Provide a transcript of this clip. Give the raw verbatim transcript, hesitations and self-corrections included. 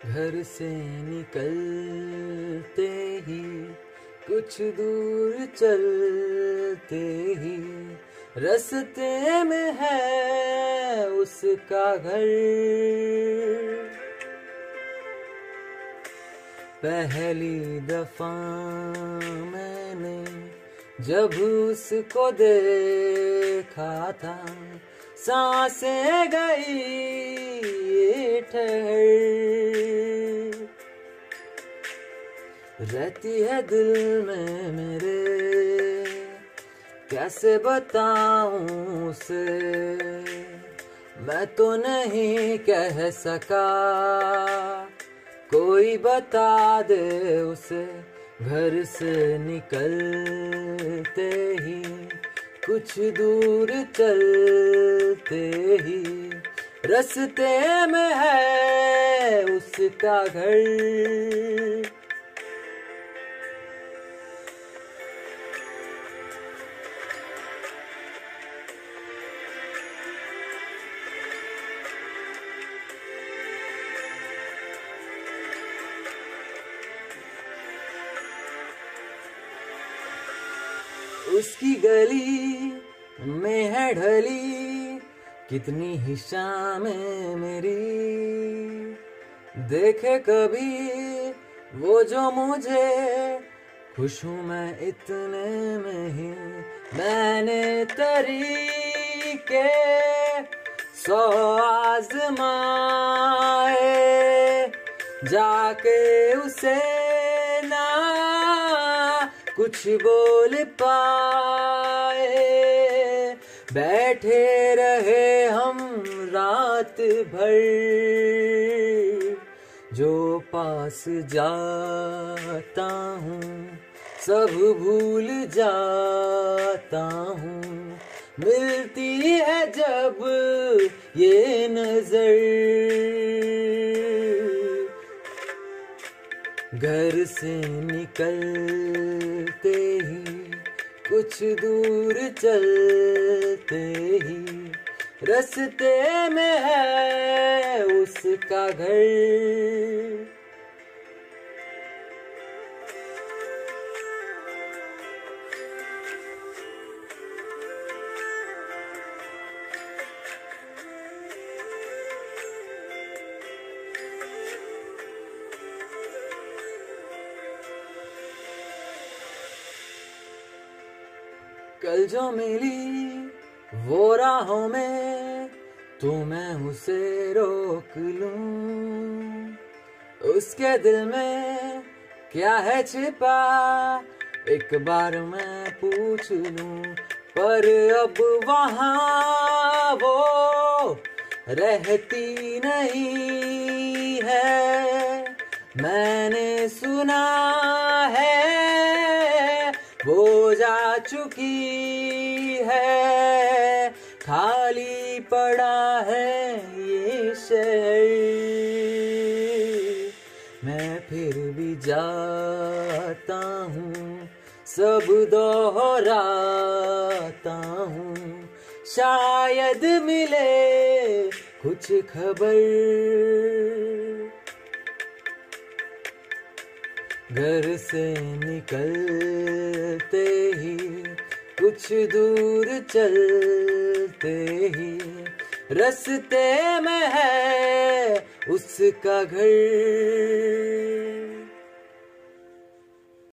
घर से निकलते ही कुछ दूर चलते ही रास्ते में है उसका घर। पहली दफा मैंने जब उसको देखा था सांसें गई ठहर। रहती है दिल में मेरे कैसे बताऊं उसे, मैं तो नहीं कह सका, कोई बता दे उसे। घर से निकलते ही कुछ दूर चलते ही रास्ते में है उसका घर। उसकी गली में है ढली कितनी ही शामें मेरी, देखे कभी वो जो मुझे, खुश हूँ मैं इतने में ही। मैंने तरीके सौ आजमाए जाके उसे ना कुछ बोल पाए। बैठे रहे हम रात भर, जो पास जाता हूँ सब भूल जाता हूँ। मिलती है जब ये नजर, घर से निकलते ही कुछ दूर चलते ही रास्ते में है उसका घर। कल जो मिली वो राहों में तो मैं उसे रोक लूं, उसके दिल में क्या है छिपा एक बार मैं पूछ लूं। पर अब वहाँ वो रहती नहीं है, मैंने सुना है वो जा चुकी है। खाली पड़ा है ये शहर, मैं फिर भी जाता हूँ सब दोहराता हूँ। शायद मिले कुछ खबर, घर से निकलते ही कुछ दूर चलते ही रास्ते में है उसका घर।